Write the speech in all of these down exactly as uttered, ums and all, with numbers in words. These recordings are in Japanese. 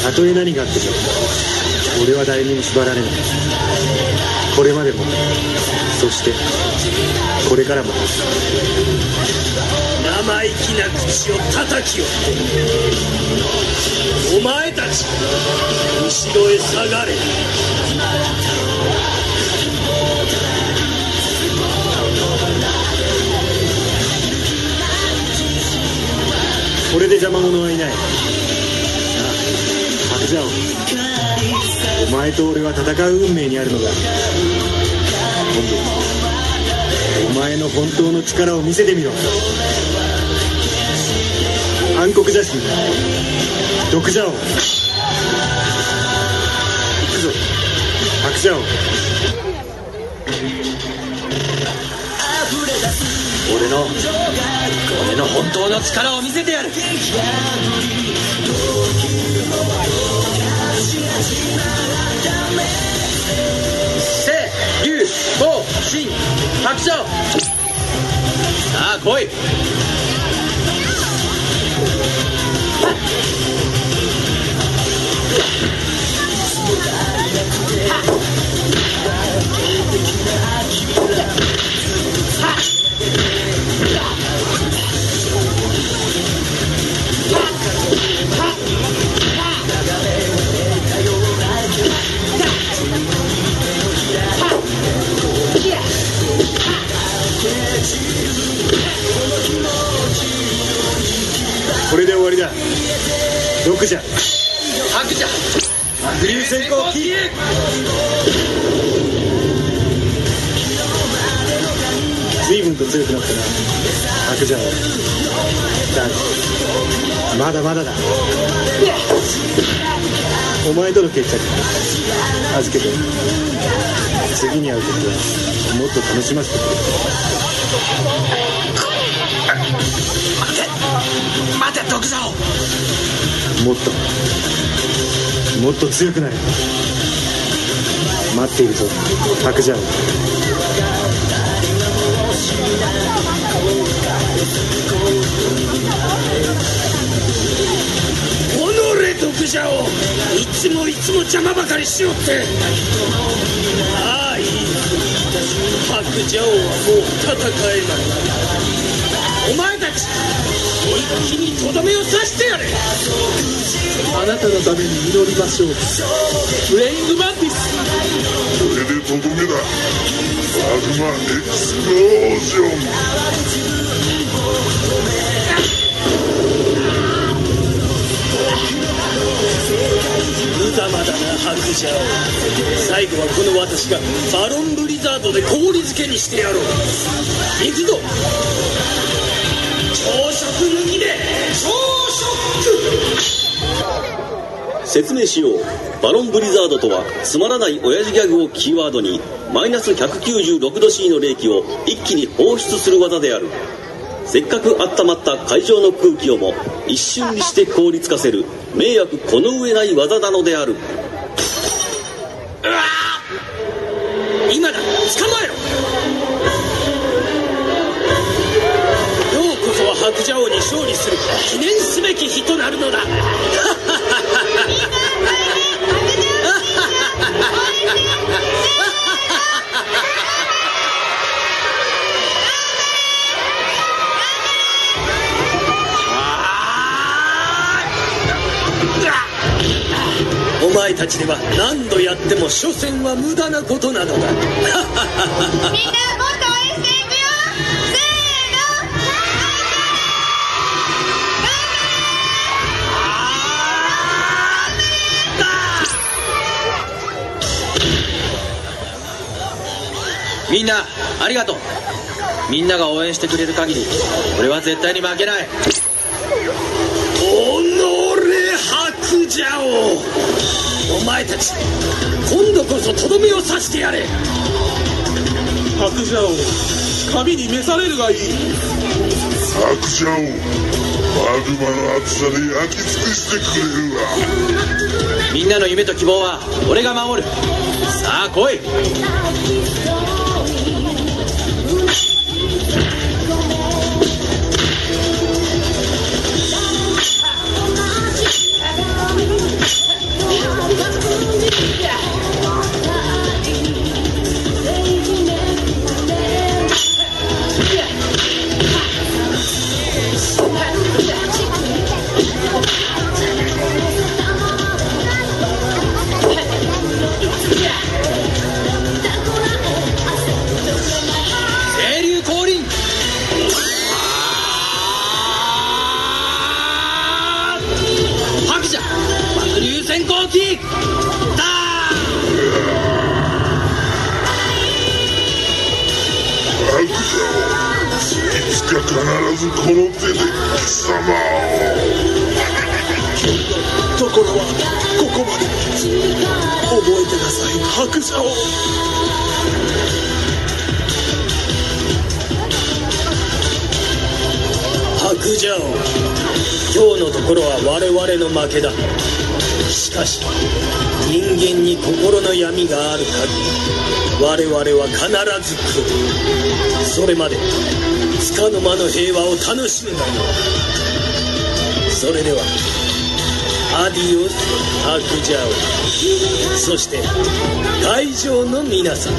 たとえ何があっても俺は誰にも縛られない。これまでも、そしてこれからも。 生意気な口を叩きよって、お前たち後ろへ下がれ。 これで邪魔者はいない。さあ、白蛇王、お前と俺は戦う運命にあるのだ。今度お前の本当の力を見せてみろ。暗黒邪神毒蛇王、行くぞ白蛇王。 俺の俺の本当の力を見せてやる。聖竜光神白蛇王、さあ来い。 これで終わりだ。毒蛇白蛇白竜閃光キー。随分と強くなったな白蛇王。だがまだまだだ。お前との決着預けて、次に会う時はもっと楽しませてくれ。 待て待て毒蛇王、 もっともっと強くなれ。待っているぞ白蛇王。 おのれ毒蛇王、いつもいつも邪魔ばかりしよって。ああいい、白蛇王はもう戦えない。お前たち一気にとどめを刺してやれ。 あなたのために祈りましょう。フレイングマンティス。 これでとどめだ。マグマエクスプロージョン。 無様だな白蛇王。最後はこの私がバロンブリザードで氷漬けにしてやろう。行くぞ。朝食抜きで朝食。 説明しよう。バロンブリザードとは、つまらない親父ギャグをキーワードにマイナスひゃくきゅうじゅうろくど C の冷気を一気に放出する技である。せっかく温まった会場の空気をも一瞬にして凍りつかせる迷惑この上ない技なのである。 うわ今だ、捕まえろ。今日こそは白蛇王に勝利する記念すべき日となるのだ。お前たちでは何度やっても所詮は無駄なことなのだ。みんなもっと応援していくよ。せーの。みんなありがとう。みんなが応援してくれる限り俺は絶対に負けない。おのれ白蛇王、お前たち今度こそとどめを刺してやれ。 白蛇王、神に召されるがいい。 白蛇王、マグマの熱さで焼き尽くしてくれるわ。 みんなの夢と希望は俺が守る。さあ来い。 きだ。 悪者をいつか必ずこの手で貴様を。 ところはここまで。覚えてなさい、白蛇王。 白蛇王、今日のところは我々の負けだ。しかし人間に心の闇がある限り我々は必ず来る。それまで束の間の平和を楽しむがいい。それではアディオス白蛇王、そして会場の皆さん。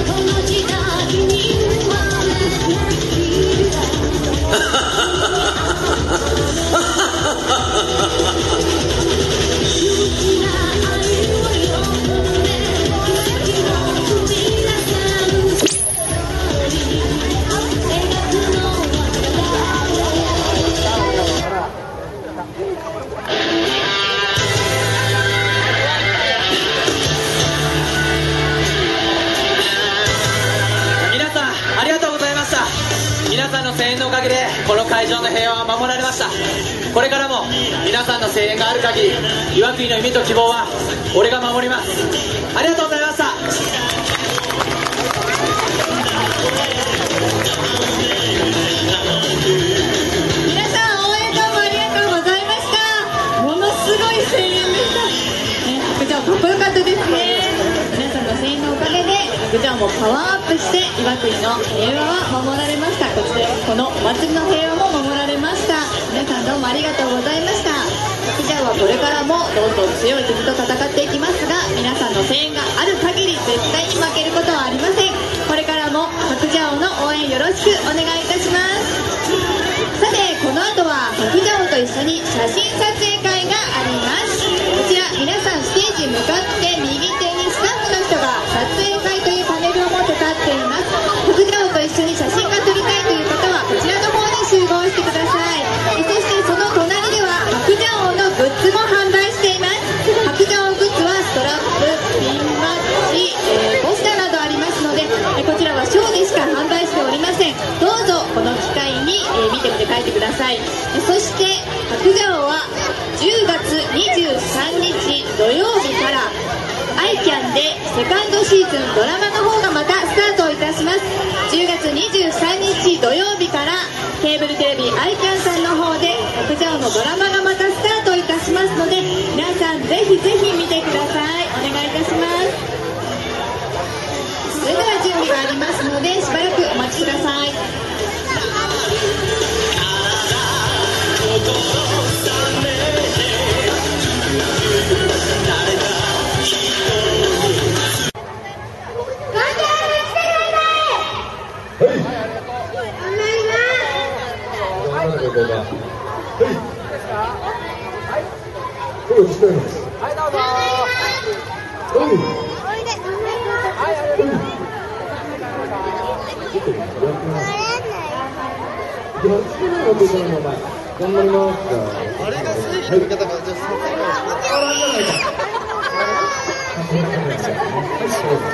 皆さんの声援のおかげでこの会場の平和は守られました。これからも皆さんの声援がある限り岩国の夢と希望は俺が守ります。ありがとうございました。 皆さん応援どうもありがとうございました。ものすごい声援でした、ね、白蛇王かっこよかったですね。皆さんの声援のおかげで白蛇王もパワーアップして岩国の平和は守られました。こちらこのお祭りの平和も守られました。皆さんどうもありがとうございました。白蛇王はこれからもどんどん強い敵と戦っていきますが、皆さんの声援がある限り絶対に負けることはありません。これからも白蛇王の応援よろしくお願いいたします。さてこの後は白蛇王と一緒に写真撮影会があります。こちら皆さんステージに向かって右手にスタッフの人が撮影会というパネルを持って立っています。白蛇王と一緒に写真が撮りたいという方はこちらの方に集合してください。そしてその隣では白蛇王のグッズも販売しています。白蛇王グッズはストラップ、ピンバッジ、えー、ポスターなどありますので、えこちらはショーでしか販売しておりません。どうぞこの機会に、えー、見てみて帰ってください。えそして白蛇王はじゅうがつにじゅうさんにち土曜日からアイキャンでセカンドシーズンドラマの方がまたスタートいたします。じゅうがつにじゅうさんにち土曜日からケーブルテレビアイキャンさんの方で白蛇王のドラマがまたスタートいたしますので、皆さんぜひぜひ見てください。お願いいたします。それでは準備がありますのでしばらくお待ちください。 頑張ります。あれが水平の方がじゃあそっちが。